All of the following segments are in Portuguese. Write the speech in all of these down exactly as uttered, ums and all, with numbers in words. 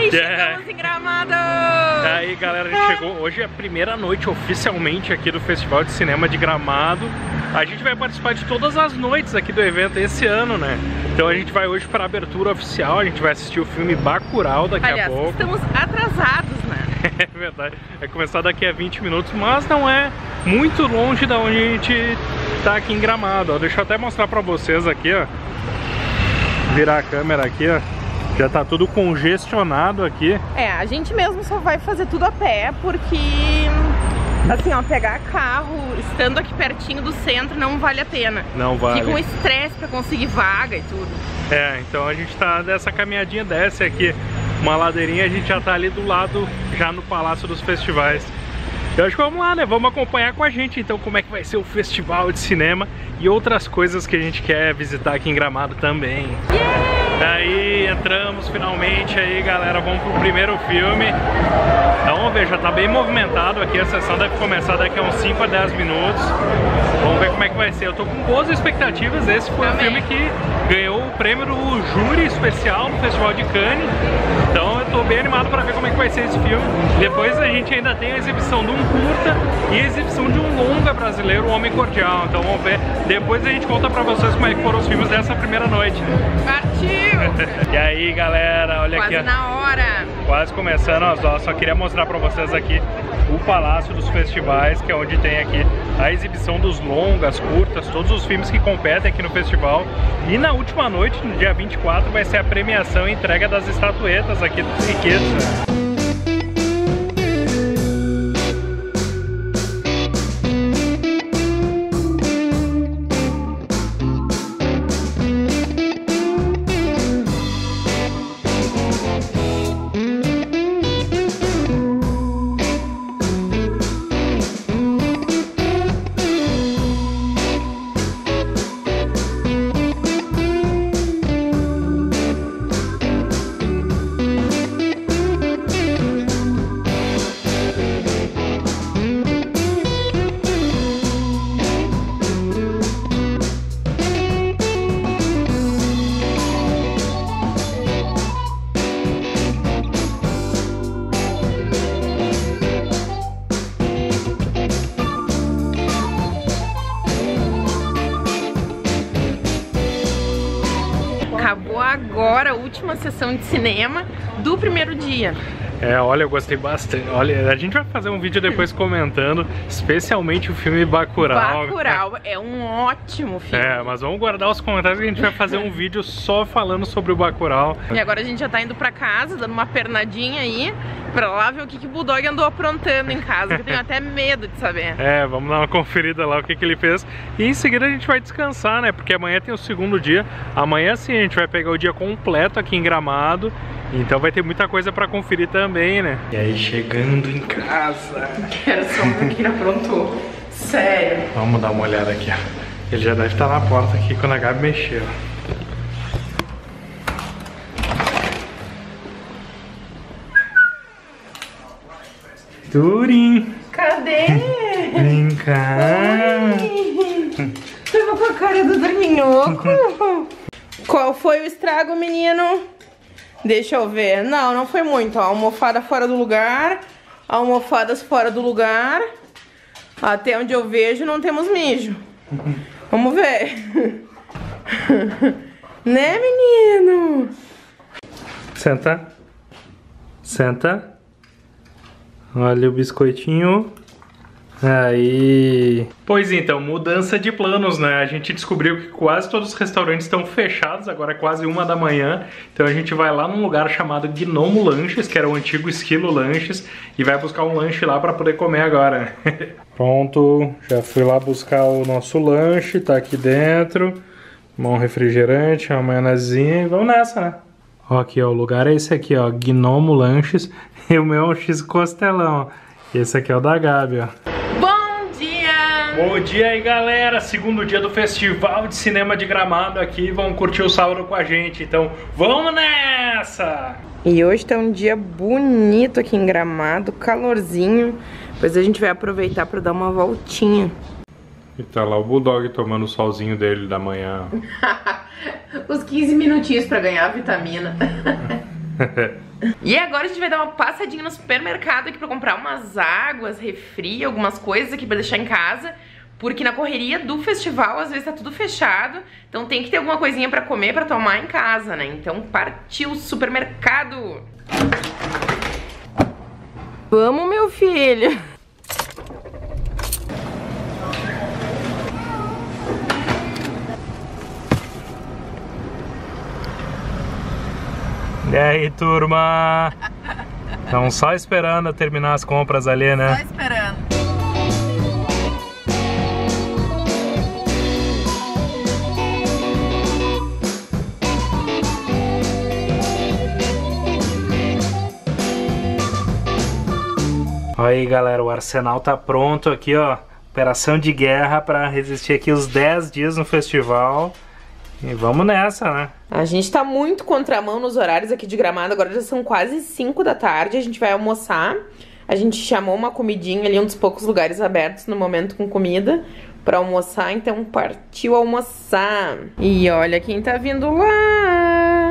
Yay! Chegamos em Gramado! Aí galera, a gente chegou, hoje é a primeira noite oficialmente aqui do Festival de Cinema de Gramado. A gente vai participar de todas as noites aqui do evento esse ano, né? Então a gente vai hoje para a abertura oficial, a gente vai assistir o filme Bacurau daqui Aliás, a pouco. Estamos atrasados, né? É verdade, vai começar daqui a vinte minutos, mas não é muito longe da onde a gente tá aqui em Gramado, ó. Deixa eu até mostrar pra vocês aqui, ó. Virar a câmera aqui, ó. Já tá tudo congestionado aqui. É, a gente mesmo só vai fazer tudo a pé, porque assim, ó, pegar carro estando aqui pertinho do centro não vale a pena. Não vale. Fica um estresse pra conseguir vaga e tudo. É, então a gente tá dessa caminhadinha, desce aqui uma ladeirinha, a gente já tá ali do lado, já no Palácio dos Festivais. Eu acho que vamos lá, né? Vamos acompanhar com a gente então como é que vai ser o festival de cinema e outras coisas que a gente quer visitar aqui em Gramado também. Yeah! Daí entramos finalmente aí, galera, vamos pro primeiro filme. Então vamos ver, já tá bem movimentado aqui, a sessão deve começar daqui a uns cinco a dez minutos. Vamos ver como é que vai ser. Eu tô com boas expectativas, esse foi também. o filme que ganhou o prêmio do júri especial no Festival de Cannes. Então eu tô bem animado pra ver como é que vai ser esse filme. Depois a gente ainda tem a exibição de um curta e a exibição de um longa brasileiro, O Homem Cordial. Então vamos ver, depois a gente conta pra vocês como é que foram os filmes dessa primeira noite. Partiu! E aí galera, olha Quase aqui, na hora! quase começando, ó, só queria mostrar pra vocês aqui o Palácio dos Festivais, que é onde tem aqui a exibição dos longas, curtas, todos os filmes que competem aqui no festival. E na última noite, no dia vinte e quatro, vai ser a premiação e entrega das estatuetas aqui dos Riqueza. Acabou agora a última sessão de cinema do primeiro dia. É, olha, eu gostei bastante. Olha, a gente vai fazer um vídeo depois comentando, especialmente o filme Bacurau. Bacurau é um ótimo filme. É, mas vamos guardar os comentários que a gente vai fazer um vídeo só falando sobre o Bacurau. E agora a gente já tá indo pra casa, dando uma pernadinha aí, pra lá ver o que, que o Bulldog andou aprontando em casa, que eu tenho até medo de saber. É, vamos dar uma conferida lá o que, que ele fez. E em seguida a gente vai descansar, né? Porque amanhã tem o segundo dia. Amanhã sim a gente vai pegar o dia completo aqui em Gramado. Então vai ter muita coisa pra conferir também, né? E aí, chegando em casa. Quero só ver o que ele aprontou. Sério. Vamos dar uma olhada aqui, ó. Ele já deve estar na porta aqui quando a Gabi mexeu. Turim! Cadê? Vem cá! Tava com a cara do dorminhoco. Qual foi o estrago, menino? Deixa eu ver. Não, não foi muito. Ó, almofada fora do lugar. Almofadas fora do lugar. Até onde eu vejo não temos mijo. Vamos ver. Né, menino? Senta. Senta. Olha o biscoitinho. Aí. Pois então, mudança de planos, né? A gente descobriu que quase todos os restaurantes estão fechados, agora é quase uma da manhã. Então a gente vai lá num lugar chamado Gnomo Lanches, que era o antigo Esquilo Lanches, e vai buscar um lanche lá para poder comer agora. Pronto, já fui lá buscar o nosso lanche, tá aqui dentro. Um refrigerante, uma maionezinha e vamos nessa, né? Ó, aqui, ó, o lugar é esse aqui, ó, Gnomo Lanches. E o meu é um X costelão, ó. Esse aqui é o da Gabi, ó. Bom dia aí, galera, segundo dia do Festival de Cinema de Gramado aqui, vamos curtir o sábado com a gente, então vamos nessa! E hoje tá um dia bonito aqui em Gramado, calorzinho, depois a gente vai aproveitar pra dar uma voltinha. E tá lá o Bulldog tomando o solzinho dele da manhã. Os quinze minutinhos pra ganhar a vitamina. E agora a gente vai dar uma passadinha no supermercado aqui pra comprar umas águas, refri, algumas coisas aqui pra deixar em casa. Porque na correria do festival, às vezes tá tudo fechado. Então tem que ter alguma coisinha pra comer, pra tomar em casa, né? Então partiu o supermercado! Vamos, meu filho! E aí, turma? Estão só esperando terminar as compras ali, né? Só esperando. Aí, galera, o arsenal tá pronto aqui, ó. Operação de guerra para resistir aqui os dez dias no festival. E vamos nessa, né? A gente tá muito contramão nos horários aqui de Gramado. Agora já são quase cinco da tarde. A gente vai almoçar. A gente chamou uma comidinha ali, um dos poucos lugares abertos no momento com comida pra almoçar. Então partiu almoçar. E olha quem tá vindo lá.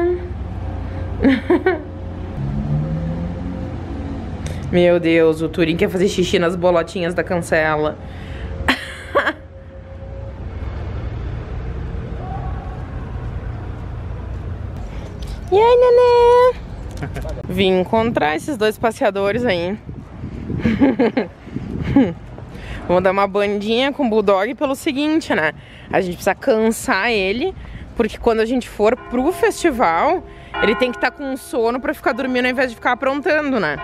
Meu Deus, o Turim quer fazer xixi nas bolotinhas da cancela. E aí, nenê? Vim encontrar esses dois passeadores aí. Vamos dar uma bandinha com o Bulldog pelo seguinte, né? A gente precisa cansar ele, porque quando a gente for pro festival, ele tem que estar com sono pra ficar dormindo ao invés de ficar aprontando, né?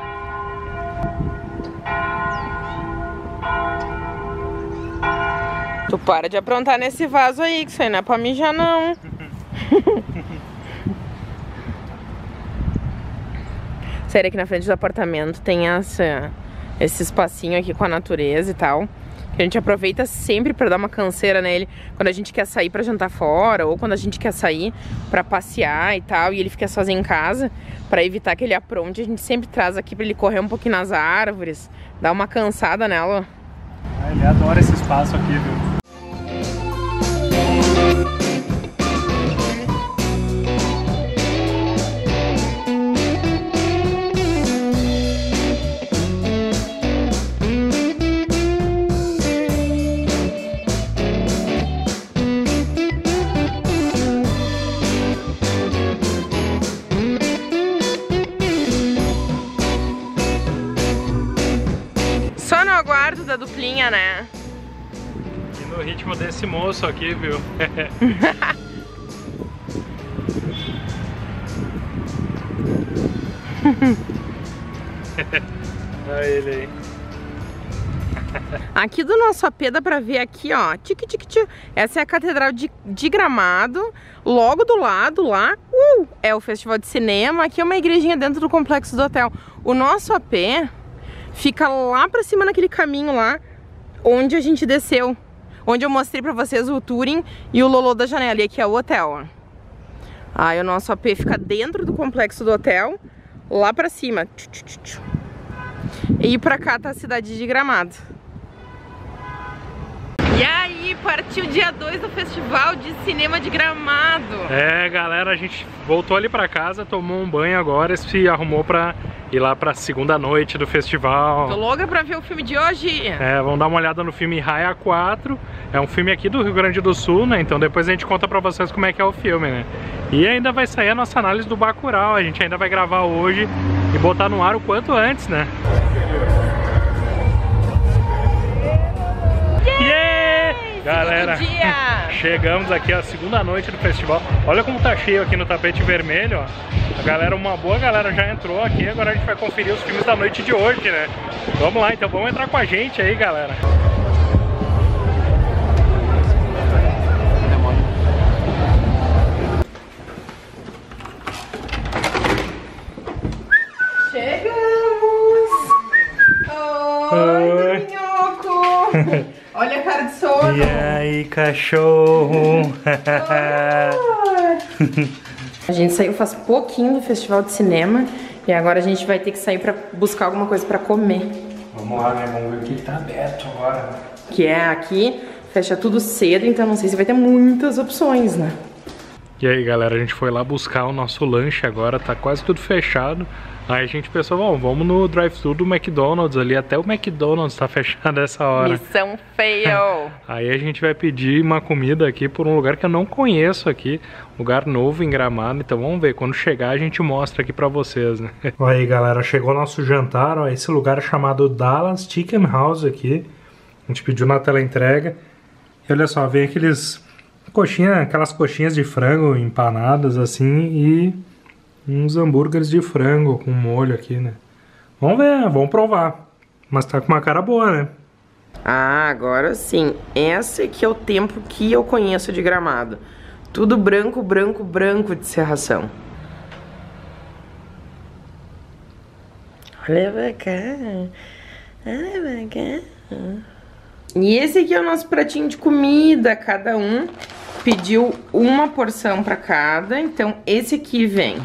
Tu para de aprontar nesse vaso aí, que isso aí não é pra mijar, não. Sério, aqui na frente do apartamento tem essa, esse espacinho aqui com a natureza e tal. Que a gente aproveita sempre pra dar uma canseira nele quando a gente quer sair pra jantar fora, ou quando a gente quer sair pra passear e tal, e ele fica sozinho em casa. Pra evitar que ele apronte, a gente sempre traz aqui pra ele correr um pouquinho nas árvores, dar uma cansada nela. Ah, ele adora esse espaço aqui, viu? Da duplinha, né? E no ritmo desse moço aqui, viu? Olha ele aí. Aqui do nosso A P dá pra ver aqui, ó. Tic, tic, tic. Essa é a Catedral de, de Gramado. Logo do lado lá uh, é o Festival de Cinema. Aqui é uma igrejinha dentro do complexo do hotel. O nosso A P fica lá pra cima naquele caminho lá onde a gente desceu. Onde eu mostrei pra vocês o Turim e o Lolo da janela. E aqui é o hotel, ó. Aí o nosso A P fica dentro do complexo do hotel, lá pra cima. E pra cá tá a cidade de Gramado. E aí, partiu dia dois do Festival de Cinema de Gramado. É, galera, a gente voltou ali pra casa, tomou um banho agora, se arrumou pra ir lá pra segunda noite do festival. Tô louca pra ver o filme de hoje. É, vamos dar uma olhada no filme Raya quatro. É um filme aqui do Rio Grande do Sul, né? Então depois a gente conta pra vocês como é que é o filme, né? E ainda vai sair a nossa análise do Bacurau. A gente ainda vai gravar hoje e botar no ar o quanto antes, né? Galera, chegamos aqui a segunda noite do festival. Olha como tá cheio aqui no tapete vermelho, ó. A galera, uma boa galera já entrou aqui. Agora a gente vai conferir os filmes da noite de hoje, né? Vamos lá, então vamos entrar com a gente aí, galera. Chegamos! Oi, Oi. Minhoco! Olha a cara de sono. E aí, cachorro? A gente saiu faz pouquinho do festival de cinema e agora a gente vai ter que sair pra buscar alguma coisa pra comer. Vamos lá, né? Vamos ver o que tá aberto agora. Que é aqui, fecha tudo cedo, então não sei se vai ter muitas opções, né? E aí, galera, a gente foi lá buscar o nosso lanche agora, tá quase tudo fechado. Aí a gente pensou, bom, vamos no drive-thru do McDonald's ali, até o McDonald's tá fechado essa hora. Missão fail! Aí a gente vai pedir uma comida aqui por um lugar que eu não conheço aqui, lugar novo em Gramado, então vamos ver, quando chegar a gente mostra aqui pra vocês, né? Olha aí, galera, chegou o nosso jantar, ó, esse lugar é chamado Dallas Chicken House aqui, a gente pediu na tela entrega, e olha só, vem aqueles coxinha, aquelas coxinhas de frango empanadas assim e uns hambúrgueres de frango com molho aqui, né? Vamos ver, vamos provar. Mas tá com uma cara boa, né? Ah, agora sim. Esse aqui é o tempo que eu conheço de Gramado. Tudo branco, branco, branco de serração. Olha pra cá. Olha pra cá. E esse aqui é o nosso pratinho de comida. Cada um pediu uma porção pra cada. Então esse aqui vem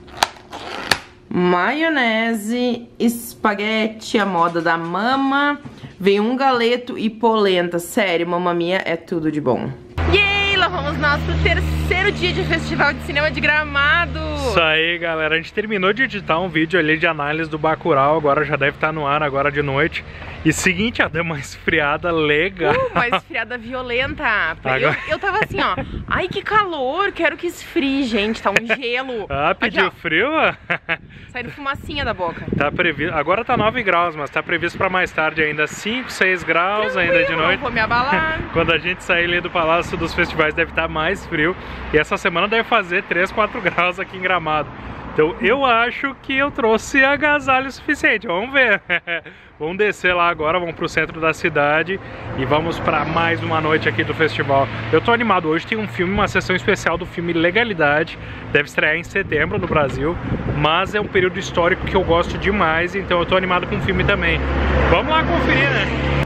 maionese, espaguete, a moda da mama. Vem um galeto e polenta. Sério, Mamma Mia é tudo de bom. Yay! Lá vamos nós pro terceiro dia de Festival de Cinema de Gramado. Isso aí, galera. A gente terminou de editar um vídeo ali de análise do Bacurau. Agora já deve estar no ar agora de noite. E seguinte, ó, deu uma esfriada legal. Uh, uma esfriada violenta. Agora... Eu, eu tava assim, ó. Ai, que calor, quero que esfrie, gente. Tá um gelo. Ah, pediu aqui, frio? Saindo fumacinha da boca. Tá previsto. Agora tá nove graus, mas tá previsto pra mais tarde ainda cinco, seis graus. Tranquilo, ainda de noite. Não vou me abalar. Quando a gente sair ali do Palácio dos Festivais deve estar mais frio. E essa semana deve fazer três, quatro graus aqui em Gramado. Então eu acho que eu trouxe agasalho suficiente, vamos ver. Vamos descer lá agora, vamos pro centro da cidade e vamos para mais uma noite aqui do festival. Eu tô animado, hoje tem um filme, uma sessão especial do filme Legalidade, deve estrear em setembro no Brasil, mas é um período histórico que eu gosto demais, então eu tô animado com o filme também. Vamos lá conferir, né?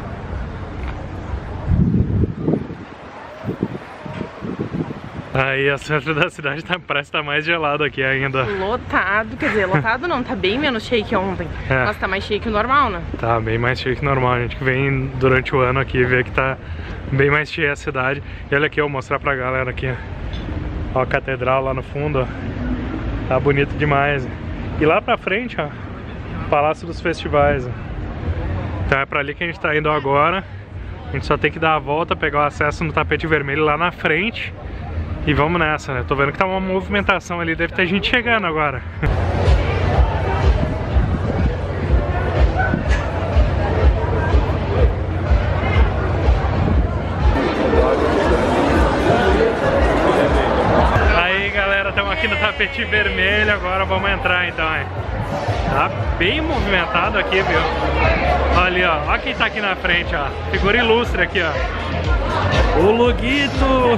Aí o centro da cidade tá, parece que tá mais gelado aqui ainda. Lotado, quer dizer, lotado não, tá bem menos cheio que ontem. É. Mas tá mais cheio que o normal, né? Tá bem mais cheio que normal, a gente que vem durante o ano aqui vê que tá bem mais cheia a cidade. E olha aqui, eu vou mostrar pra galera aqui, ó, a catedral lá no fundo, ó. Tá bonito demais. E lá pra frente, ó, Palácio dos Festivais, ó. Então é pra ali que a gente tá indo agora. A gente só tem que dar a volta, pegar o acesso no tapete vermelho lá na frente. E vamos nessa, né? Tô vendo que tá uma movimentação ali, deve ter gente chegando agora. Aí, galera, estamos aqui no tapete vermelho, agora vamos entrar então, hein? Tá bem movimentado aqui, viu? Olha ali, ó. Olha quem tá aqui na frente, ó. Figura ilustre aqui, ó. O Luguito!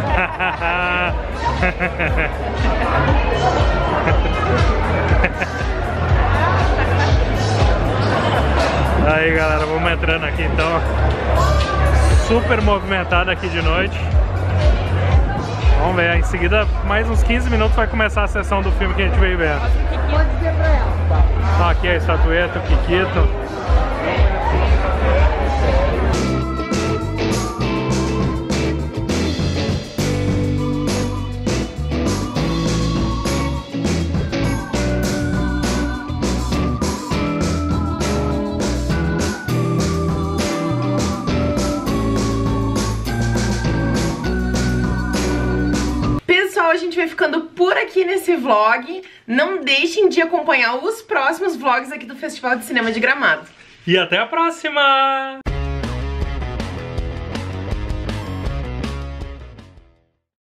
Aí, galera, vamos entrando aqui então. Super movimentado aqui de noite. Vamos ver, em seguida, mais uns quinze minutos vai começar a sessão do filme que a gente veio ver. Pode dizer pra ela. Ó, aqui a estatueta, o Kikito. A gente vai ficando por aqui nesse vlog. Não deixem de acompanhar os próximos vlogs aqui do Festival de Cinema de Gramado. E até a próxima!